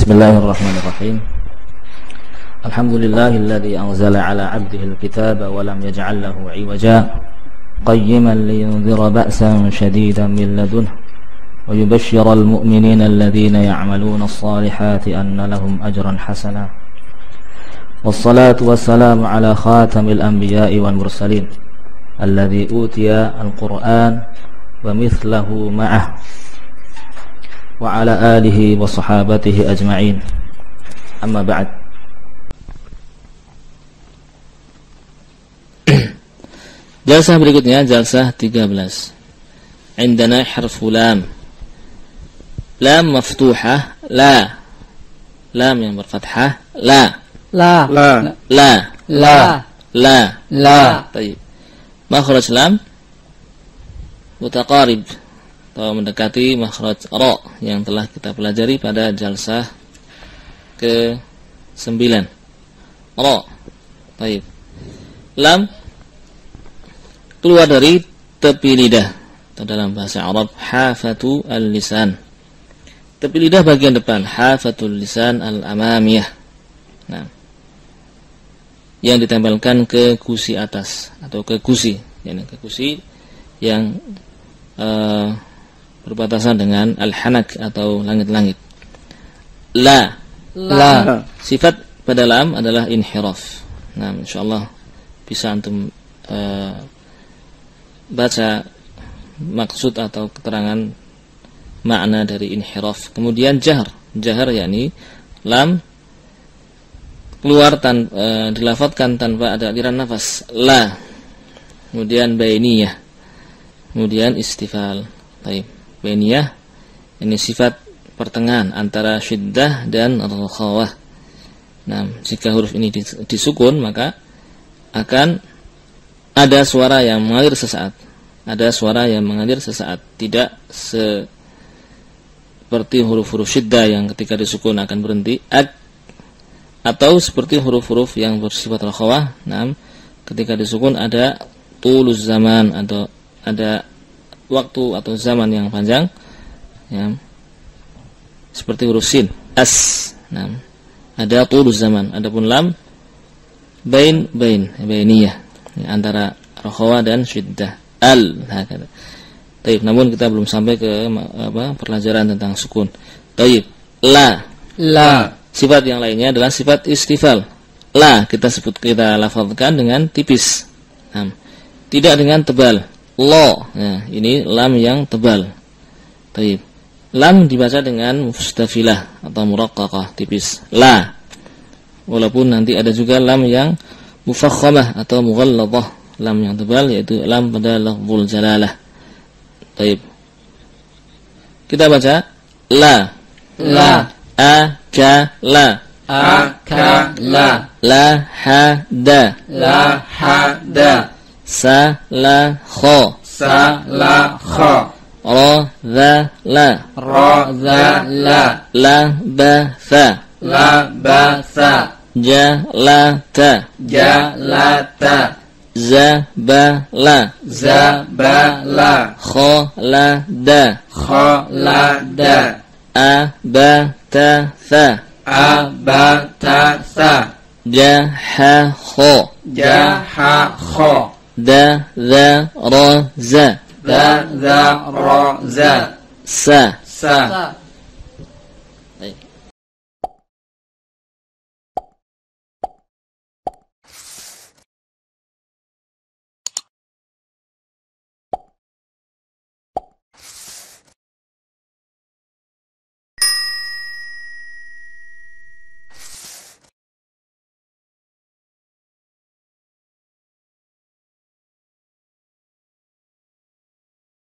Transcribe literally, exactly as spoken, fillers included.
Bismillahirrahmanirrahim. Alhamdulillahilladzi anzala ala 'abdihi al-kitaba wa lam yaj'al lahu 'iwaja qayyiman liyunzira ba'san shadidan min ladunhu wa yubashshira al-mu'minina alladhina ya'maluna as-salihati anna lahum ajran hasana. Wassalatu wassalamu ala khatamil anbiya'i wal mursalin alladzi utiya al-Qur'an wa mithlahu ma'ah wa ala alihi wa sahabatihi ajma'in. Amma ba'd. Jalsah berikutnya, jalsah tiga belas. Indana harfu lam. Lam maftuhah, la. Lam yang berfathah, la. La. La. La. La. La. La. Baik. Makhraj lam mutaqarib, atau mendekati makhraj ra yang telah kita pelajari pada jalsah ke sembilan. Ra. Baik. Lam keluar dari tepi lidah, atau dalam bahasa Arab hafatu al-lisan. Tepi lidah bagian depan, hafatul lisan al-amamiyah. Nah, yang ditempelkan ke gusi atas atau ke gusi, yakni ke gusi yang uh, berbatasan dengan al-hanak atau langit-langit. La. La. Sifat pada lam adalah inhiraf. Nah, insyaallah bisa antum uh, baca maksud atau keterangan makna dari inhiraf. Kemudian jahr. Jahr yakni lam keluar tan, uh, dilafadzkan tanpa ada aliran nafas. La. Kemudian bainiyah. Kemudian istifal. Baik. Bainiyah ini sifat pertengahan antara syiddah dan rakhawah. Nah, jika huruf ini disukun maka akan ada suara yang mengalir sesaat. Ada suara yang mengalir sesaat, tidak seperti huruf-huruf syiddah yang ketika disukun akan berhenti, ad, atau seperti huruf-huruf yang bersifat rakhawah. Nah, ketika disukun ada tuluz zaman, atau ada waktu atau zaman yang panjang, ya, seperti huruf sin, as. Nah, ada tuluz zaman. Adapun lam bain bain bainiyah, ya, antara rakhawah dan syiddah. Al hakada. Taib, namun kita belum sampai ke apa pelajaran tentang sukun. Taib. La. La. Sifat yang lainnya adalah sifat istifal. La kita sebut kita lafazkan dengan tipis. Nah, tidak dengan tebal. Lo, nah, ini lam yang tebal. Taib. Lam dibaca dengan mustafilah atau muraqqaqah, tipis. La. Walaupun nanti ada juga lam yang mufakhamah atau mughalladhah, lam yang tebal, yaitu lam pada lafzul jalalah. Taib. Kita baca la. La. A ka la. A ka la. La ha da. La ha da. Sa la kha. Sa la kha. Ra za la. Ra za la. La ba fa. La ba sa. Ja la ta. Ja la ta. Za ba la. Za ba la. Kha la da. Kha la da. A ba ta tha. A ba ta sa. Ja ha kha. Ja ha kha. Da za ra za. Da za ra za. Sa. Sa.